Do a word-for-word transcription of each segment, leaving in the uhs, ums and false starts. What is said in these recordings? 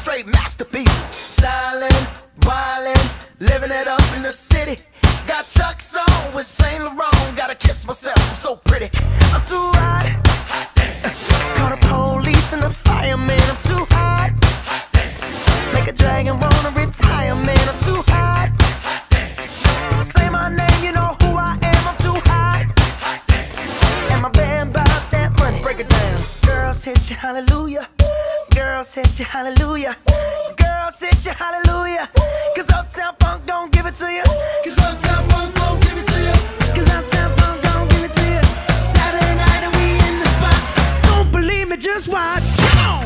straight masterpieces. Stylin', wildin', living it up in the city. Got Chuck's on with Saint Laurent. Gotta kiss myself, I'm so pretty. I'm too hot. Call the police and the fireman. I'm too hot. Make a dragon wanna retire, man. I'm too hot. Say my name, you know who I am. I'm too hot. And my band bout that money. Break it down. Girls hit you, hallelujah. Girls hit you, hallelujah. Girls hit you, hallelujah. Cause Uptown Funk don't give it to you. Cause Uptown Funk don't give it to you. Cause Uptown Funk don't give it to you. Saturday night and we in the spot. Don't believe me, just watch. Come on.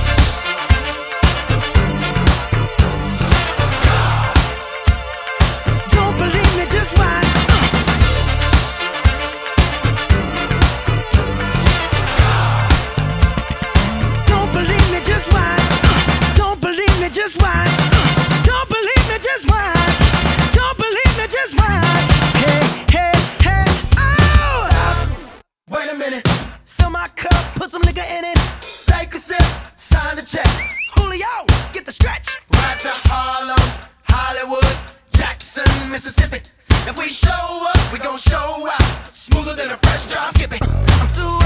Don't believe me, just watch. Don't believe me, just watch. Don't believe me, just watch. Don't believe me, just watch. Don't believe me, just watch. Hey, hey, hey, oh! Stop. Wait a minute. Fill my cup, put some nigga in it. Take a sip, sign the check. Julio, get the stretch. Right to Harlem, Hollywood, Jackson, Mississippi. If we show up, we gon' show out. Smoother than a fresh drop skipping. I'm too